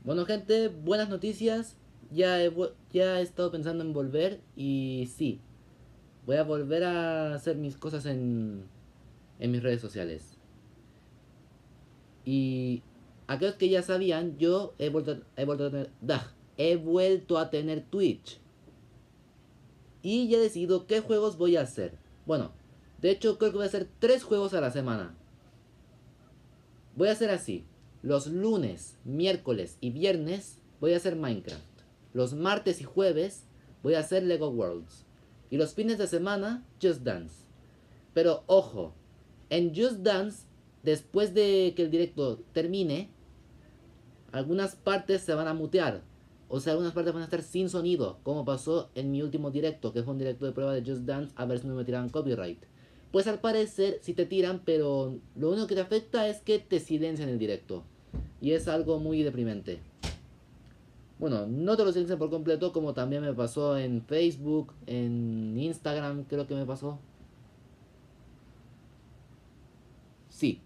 Bueno, gente, buenas noticias. Ya he estado pensando en volver y sí, voy a volver a hacer mis cosas en mis redes sociales. Y aquellos que ya sabían, yo he vuelto a tener, he vuelto a tener Twitch. Y ya he decidido qué juegos voy a hacer. Bueno, de hecho creo que voy a hacer 3 juegos a la semana. Voy a hacer así. Los lunes, miércoles y viernes voy a hacer Minecraft. Los martes y jueves voy a hacer Lego Worlds. Y los fines de semana, Just Dance. Pero ojo, en Just Dance, después de que el directo termine, algunas partes se van a mutear. O sea, algunas partes van a estar sin sonido, como pasó en mi último directo, que fue un directo de prueba de Just Dance, a ver si no me tiraban copyright. Pues al parecer si te tiran, pero lo único que te afecta es que te silencian el directo. Y es algo muy deprimente. Bueno, no te lo silencian por completo, como también me pasó en Facebook, en Instagram, creo que me pasó. Sí.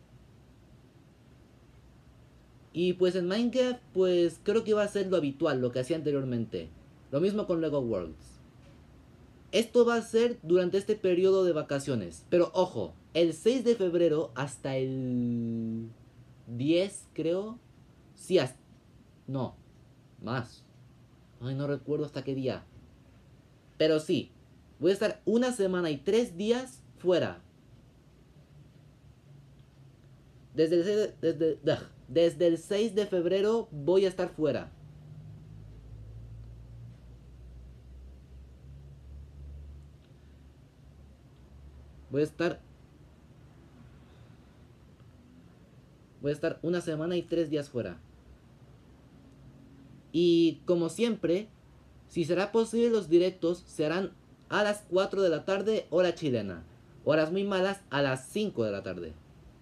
Y pues en Minecraft, pues creo que va a ser lo habitual, lo que hacía anteriormente. Lo mismo con Lego Worlds. Esto va a ser durante este periodo de vacaciones. Pero ojo, el 6 de febrero hasta el 10, creo. Sí, hasta... No, más. Ay, no recuerdo hasta qué día. Pero sí, voy a estar una semana y 3 días fuera. Desde el 6 desde el 6 de febrero voy a estar fuera. Voy a estar... Voy a estar una semana y 3 días fuera. Y como siempre, si será posible, los directos se harán a las 4 de la tarde, hora chilena. Horas muy malas, a las 5 de la tarde.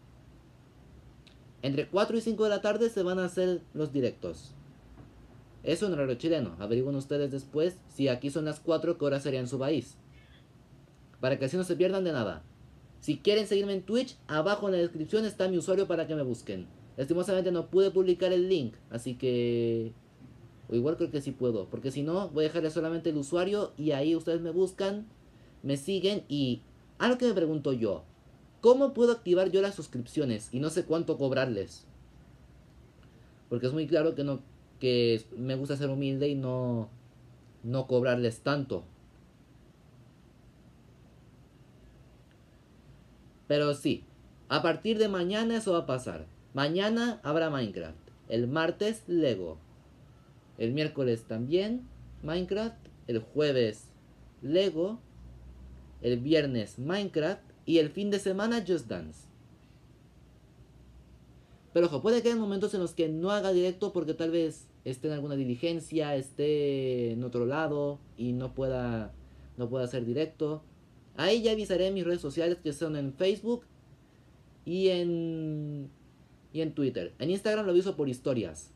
Entre 4 y 5 de la tarde se van a hacer los directos. Eso en horario chileno. Averigüen ustedes después si aquí son las 4, qué hora sería en su país. Para que así no se pierdan de nada. Si quieren seguirme en Twitch, abajo en la descripción está mi usuario para que me busquen. Lastimosamente no pude publicar el link, así que... O igual creo que sí puedo, porque si no, voy a dejarle solamente el usuario y ahí ustedes me buscan, me siguen y... Algo que me pregunto yo, ¿cómo puedo activar yo las suscripciones y no sé cuánto cobrarles? Porque es muy claro que no, que me gusta ser humilde y no cobrarles tanto. Pero sí, a partir de mañana eso va a pasar. Mañana habrá Minecraft. El martes Lego. El miércoles también Minecraft. El jueves Lego. El viernes Minecraft. Y el fin de semana Just Dance. Pero ojo, puede que haya momentos en los que no haga directo porque tal vez esté en alguna diligencia, esté en otro lado y no pueda hacer directo. Ahí ya avisaré en mis redes sociales, que son en Facebook y en Twitter. En Instagram lo aviso por historias.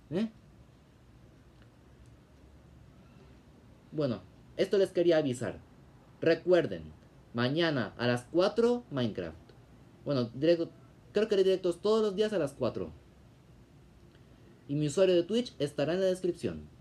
Bueno, esto les quería avisar. Recuerden, mañana a las 4 Minecraft. Bueno, creo que haré directos todos los días a las 4. Y mi usuario de Twitch estará en la descripción.